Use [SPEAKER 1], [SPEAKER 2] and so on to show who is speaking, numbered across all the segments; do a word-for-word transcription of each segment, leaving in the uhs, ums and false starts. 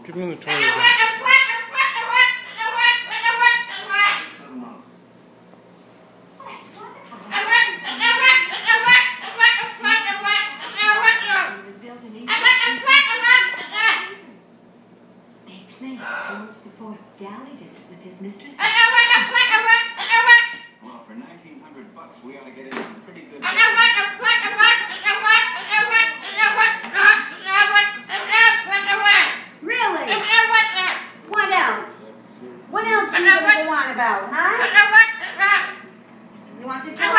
[SPEAKER 1] Give him the toy again.
[SPEAKER 2] With his mistress. Well, for nineteen hundred bucks, we ought to get in some pretty good.
[SPEAKER 3] Really? What else? What else are you gonna go on about, huh? You want to tell me?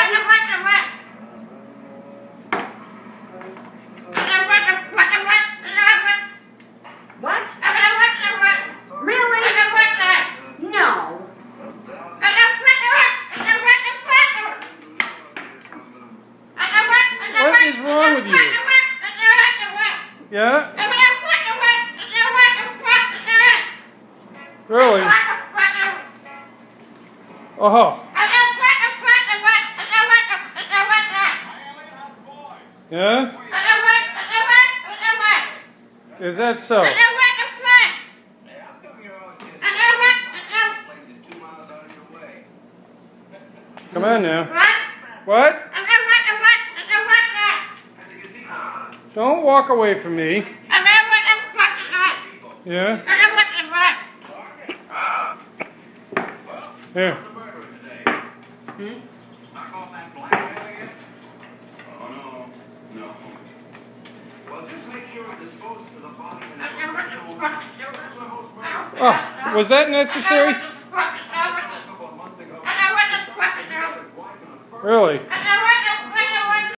[SPEAKER 3] What? Really? No.
[SPEAKER 1] What is wrong with you? Yeah? Really? Oh. Yeah? Is that so? Come on now. What? Don't walk away from me. Yeah? Here.
[SPEAKER 3] Hmm?
[SPEAKER 1] Oh, was that necessary? Really?